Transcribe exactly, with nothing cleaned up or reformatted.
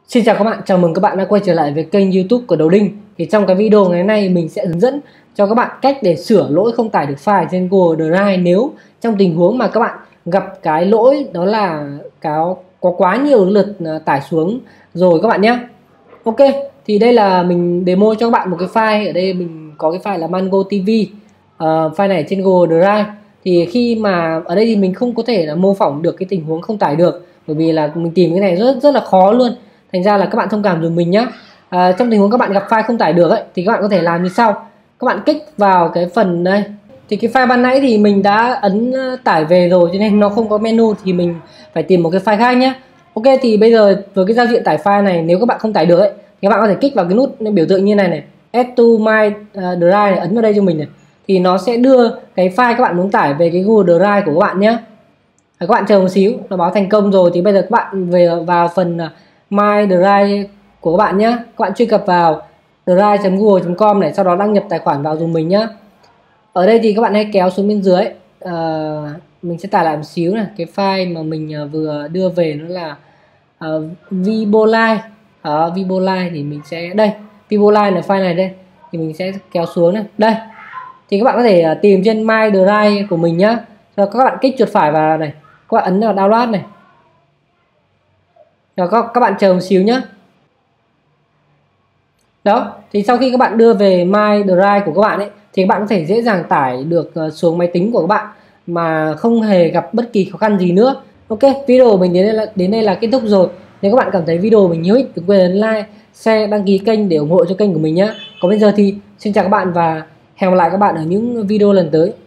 Xin chào các bạn, chào mừng các bạn đã quay trở lại với kênh YouTube của Đầu Đinh. Thì trong cái video ngày hôm nay mình sẽ hướng dẫn cho các bạn cách để sửa lỗi không tải được file trên Google Drive nếu trong tình huống mà các bạn gặp cái lỗi đó là có, có quá nhiều lượt tải xuống rồi các bạn nhé. Ok, thì đây là mình demo cho các bạn một cái file. Ở đây mình có cái file là Mango ti vi. uh, File này trên Google Drive. Thì khi mà ở đây thì mình không có thể là mô phỏng được cái tình huống không tải được, bởi vì là mình tìm cái này rất rất là khó luôn. Thành ra là các bạn thông cảm dùm mình nhé. À, trong tình huống các bạn gặp file không tải được ấy, thì các bạn có thể làm như sau. Các bạn kích vào cái phần đây. Thì cái file ban nãy thì mình đã ấn tải về rồi, cho nên nó không có menu, thì mình phải tìm một cái file khác nhé. Ok, thì bây giờ với cái giao diện tải file này, nếu các bạn không tải được ấy, thì các bạn có thể kích vào cái nút biểu tượng như này này, Add to my drive này, ấn vào đây cho mình này. Thì nó sẽ đưa cái file các bạn muốn tải về cái Google Drive của các bạn nhé. Các bạn chờ một xíu, nó báo thành công rồi. Thì bây giờ các bạn về vào phần My Drive của các bạn nhé. Các bạn truy cập vào drive chấm google chấm com này, sau đó đăng nhập tài khoản vào dùng mình nhé. Ở đây thì các bạn hãy kéo xuống bên dưới. À, mình sẽ tải lại một xíu này. Cái file mà mình vừa đưa về nó là uh, Vibolite. Ở uh, Vibolite thì mình sẽ đây. Vibolite là file này đây. Thì mình sẽ kéo xuống này. Đây. Thì các bạn có thể tìm trên My Drive của mình nhé. Rồi các bạn kích chuột phải vào này. Các bạn ấn vào download này. Rồi các, các bạn chờ một xíu nhé. Đó, thì sau khi các bạn đưa về My Drive của các bạn ấy, thì các bạn có thể dễ dàng tải được xuống máy tính của các bạn mà không hề gặp bất kỳ khó khăn gì nữa. Ok, video của mình đến đây là, đến đây là kết thúc rồi. Nếu các bạn cảm thấy video của mình hữu ích, đừng quên ấn like, share, đăng ký kênh để ủng hộ cho kênh của mình nhé. Còn bây giờ thì xin chào các bạn và hẹn gặp lại các bạn ở những video lần tới.